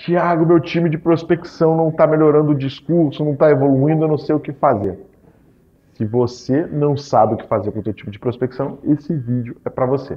Tiago, meu time de prospecção não está melhorando o discurso, não está evoluindo, eu não sei o que fazer. Se você não sabe o que fazer com o seu time de prospecção, esse vídeo é para você.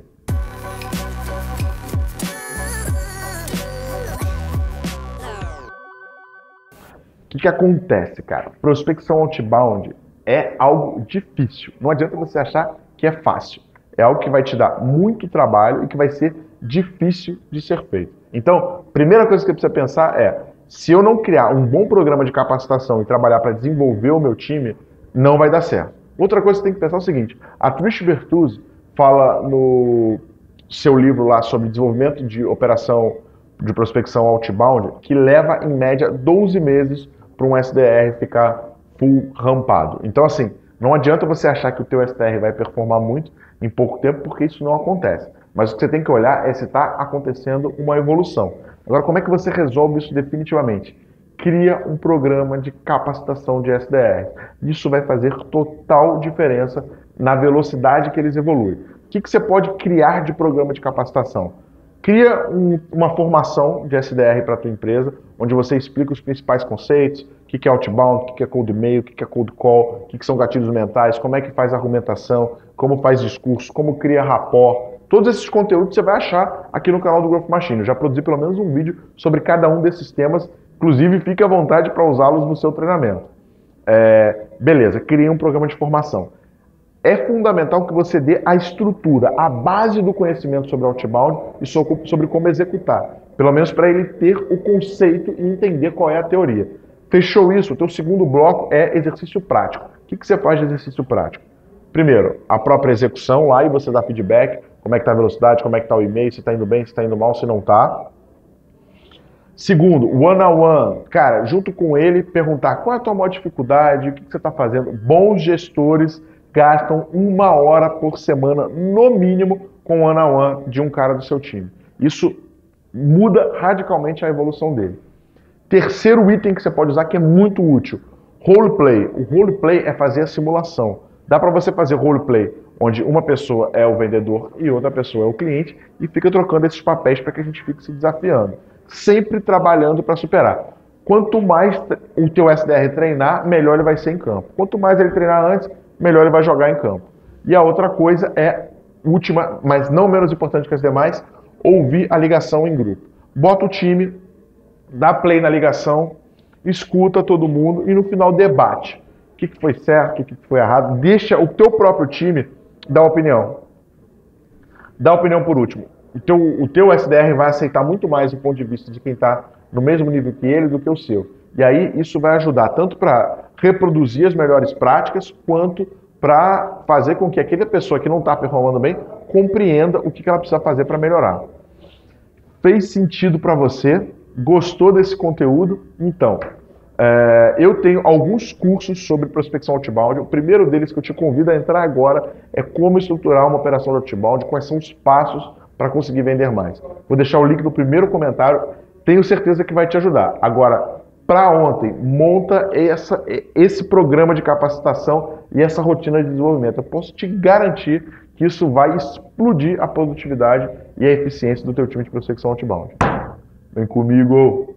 O que acontece, cara? Prospecção outbound é algo difícil. Não adianta você achar que é fácil. É algo que vai te dar muito trabalho e que vai ser difícil de ser feito. Então, primeira coisa que você precisa pensar é, se eu não criar um bom programa de capacitação e trabalhar para desenvolver o meu time, não vai dar certo. Outra coisa que você tem que pensar é o seguinte, a Trish Bertuzzi fala no seu livro lá sobre desenvolvimento de operação de prospecção outbound, que leva em média 12 meses para um SDR ficar full rampado. Então assim, não adianta você achar que o teu SDR vai performar muito em pouco tempo, porque isso não acontece. Mas o que você tem que olhar é se está acontecendo uma evolução. Agora, como é que você resolve isso definitivamente? Cria um programa de capacitação de SDR. Isso vai fazer total diferença na velocidade que eles evoluem. O que você pode criar de programa de capacitação? Cria uma formação de SDR para a tua empresa, onde você explica os principais conceitos, o que é outbound, o que é cold e-mail, o que é cold call, o que são gatilhos mentais, como é que faz argumentação, como faz discurso, como cria rapport. Todos esses conteúdos você vai achar aqui no canal do Growth Machine. Eu já produzi pelo menos um vídeo sobre cada um desses temas, inclusive fique à vontade para usá-los no seu treinamento. Beleza, cria um programa de formação. É fundamental que você dê a estrutura, a base do conhecimento sobre outbound e sobre como executar. Pelo menos para ele ter o conceito e entender qual é a teoria. Fechou isso? O teu segundo bloco é exercício prático. O que você faz de exercício prático? Primeiro, a própria execução lá e você dá feedback, como é que está a velocidade, como é que está o e-mail, se está indo bem, se está indo mal, se não está. Segundo, one-on-one. Cara, junto com ele, perguntar qual é a tua maior dificuldade, o que você está fazendo. Bons gestores gastam 1 hora por semana, no mínimo, com one-on-one de um cara do seu time. Isso muda radicalmente a evolução dele. Terceiro item que você pode usar que é muito útil, roleplay. O roleplay é fazer a simulação. Dá para você fazer roleplay onde uma pessoa é o vendedor e outra pessoa é o cliente e fica trocando esses papéis para que a gente fique se desafiando. Sempre trabalhando para superar. Quanto mais o teu SDR treinar, melhor ele vai ser em campo. Quanto mais ele treinar antes, melhor ele vai jogar em campo. E a outra coisa é, última, mas não menos importante que as demais, ouvir a ligação em grupo. Bota o time, dá play na ligação, escuta todo mundo e no final debate. O que foi certo, o que foi errado. Deixa o teu próprio time dar opinião. Dá opinião por último. O teu SDR vai aceitar muito mais o ponto de vista de quem está no mesmo nível que ele do que o seu. E aí isso vai ajudar tanto para reproduzir as melhores práticas, quanto para fazer com que aquela pessoa que não está performando bem compreenda o que ela precisa fazer para melhorar. Fez sentido para você? Gostou desse conteúdo? Então, eu tenho alguns cursos sobre prospecção outbound. O primeiro deles que eu te convido a entrar agora é como estruturar uma operação de outbound, quais são os passos para conseguir vender mais. Vou deixar o link no primeiro comentário, tenho certeza que vai te ajudar. Agora, para ontem, monta esse programa de capacitação e essa rotina de desenvolvimento. Eu posso te garantir que isso vai explodir a produtividade e a eficiência do teu time de prospecção outbound. Vem comigo!